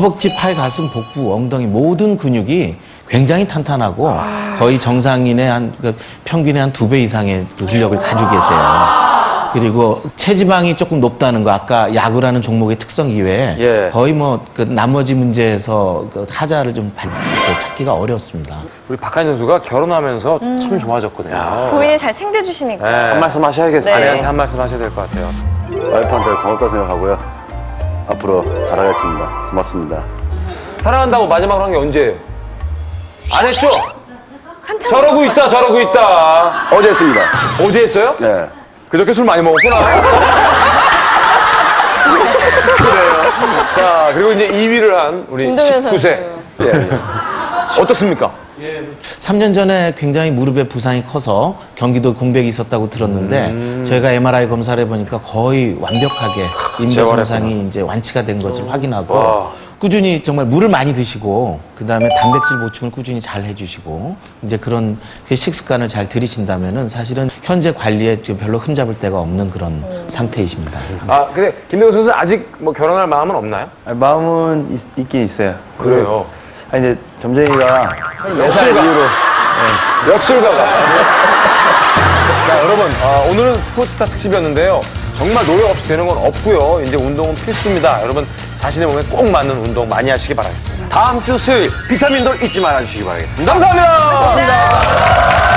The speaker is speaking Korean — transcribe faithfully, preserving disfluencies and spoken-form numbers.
허벅지, 팔, 가슴, 복부, 엉덩이 모든 근육이 굉장히 탄탄하고 아... 거의 정상인의 한 그 평균의 한 두 배 이상의 그 근력을 가지고 계세요. 그리고 체지방이 조금 높다는 거 아까 야구라는 종목의 특성 이외에 예. 거의 뭐 그 나머지 문제에서 그 타자를 좀 찾기가 어렵습니다. 우리 박한희 선수가 결혼하면서 음. 참 좋아졌거든요. 야. 부인이 잘 챙겨주시니까. 네. 한 말씀 하셔야겠어요. 아내한테 네. 한 말씀 하셔야 될 것 같아요. 와이프한테 고맙다 생각하고요. 앞으로 잘하겠습니다. 고맙습니다. 사랑한다고 마지막으로 한 게 언제예요? 안 했죠? 한참 저러고 있다 저러고 있다. 어제 했습니다. 어제 했어요? 네. 그저께 술 많이 먹었구나. 그래요. 자, 그리고 이제 이 위를 한 우리 십구 세. 예, 예. 어떻습니까? 삼 년 전에 굉장히 무릎에 부상이 커서 경기도 공백이 있었다고 들었는데 음... 저희가 엠알아이 검사를 해보니까 거의 완벽하게 인대손상이 이제 완치가 된 것을 확인하고 와. 꾸준히 정말 물을 많이 드시고 그 다음에 단백질 보충을 꾸준히 잘 해주시고 이제 그런 식습관을 잘 들이신다면은 사실은 현재 관리에 별로 흠잡을 데가 없는 그런 음. 상태이십니다. 아 근데 김대건 선수 아직 뭐 결혼할 마음은 없나요? 아니, 마음은 있, 있긴 있어요. 그래요. 아니 근데 점쟁이가 역술가 이후로 네. 역술가가. 자 여러분 어, 오늘은 스포츠스타 특집이었는데요. 정말 노력 없이 되는 건 없고요. 이제 운동은 필수입니다. 여러분 자신의 몸에 꼭 맞는 운동 많이 하시기 바라겠습니다. 다음 주 수요일 비타민도 잊지 말아주시기 바라겠습니다. 감사합니다. 감사합니다.